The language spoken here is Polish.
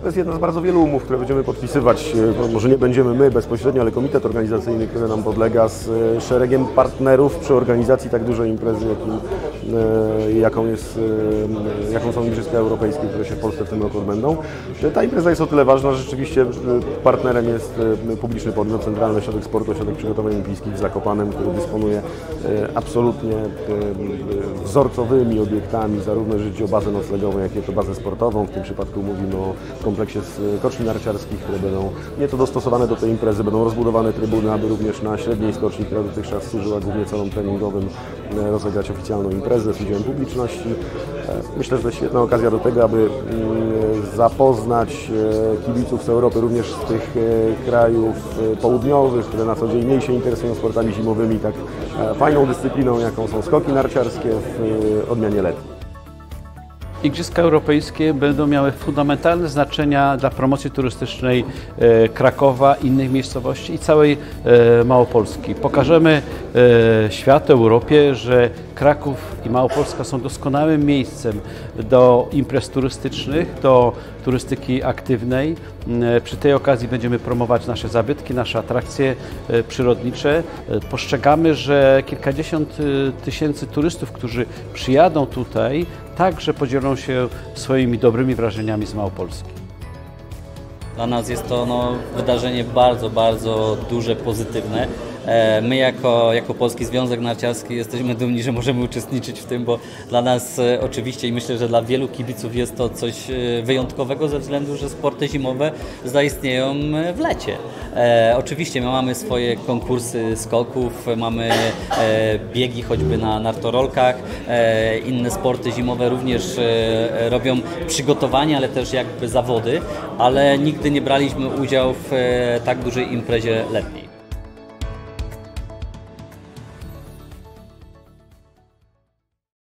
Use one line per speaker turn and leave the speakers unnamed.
To jest jedna z bardzo wielu umów, które będziemy podpisywać, może nie będziemy my bezpośrednio, ale komitet organizacyjny, który nam podlega, z szeregiem partnerów przy organizacji tak dużej imprezy, jaką są Igrzyska Europejskie, które się w Polsce w tym roku odbędą. Ta impreza jest o tyle ważna, że rzeczywiście partnerem jest publiczny podmiot, Centralny Ośrodek Sportu, Ośrodek Przygotowań Olimpijskich w Zakopanem, który dysponuje absolutnie wzorcowymi obiektami, zarówno jeżeli chodzi o bazę noclegową, jak i o bazę sportową. W tym przypadku mówimy o kompleksie skoczni narciarskich, które będą nieco dostosowane do tej imprezy, będą rozbudowane trybuny, aby również na średniej skoczni, która dotychczas służyła głównie celom treningowym, rozegrać oficjalną imprezę z udziałem publiczności. Myślę, że to jest świetna okazja do tego, aby zapoznać kibiców z Europy, również z tych krajów południowych, które na co dzień mniej się interesują sportami zimowymi, tak fajną dyscypliną, jaką są skoki narciarskie w odmianie letniej.
Igrzyska Europejskie będą miały fundamentalne znaczenia dla promocji turystycznej Krakowa, innych miejscowości i całej Małopolski. Pokażemy światu, Europie, że Kraków i Małopolska są doskonałym miejscem do imprez turystycznych, do turystyki aktywnej. Przy tej okazji będziemy promować nasze zabytki, nasze atrakcje przyrodnicze. Postrzegamy, że kilkadziesiąt tysięcy turystów, którzy przyjadą tutaj, także podzielą się swoimi dobrymi wrażeniami z Małopolski.
Dla nas jest to wydarzenie bardzo, bardzo duże, pozytywne. My jako Polski Związek Narciarski jesteśmy dumni, że możemy uczestniczyć w tym, bo dla nas oczywiście i myślę, że dla wielu kibiców jest to coś wyjątkowego ze względu, że sporty zimowe zaistnieją w lecie. Oczywiście my mamy swoje konkursy skoków, mamy biegi choćby na nartorolkach, inne sporty zimowe również robią przygotowania, ale też jakby zawody, ale nigdy nie braliśmy udziału w tak dużej imprezie letniej.